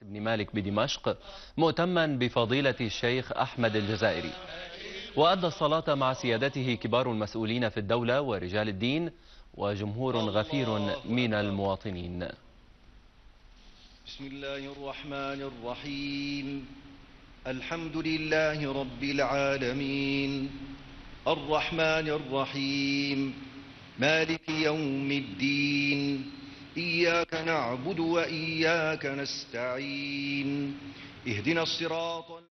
بن مالك بدمشق مؤتما بفضيلة الشيخ أحمد الجزائري. وأدى الصلاة مع سيادته كبار المسؤولين في الدولة ورجال الدين وجمهور غفير من المواطنين. بسم الله الرحمن الرحيم. الحمد لله رب العالمين الرحمن الرحيم مالك يوم الدين إياك نعبد وإياك نستعين اهدنا الصراط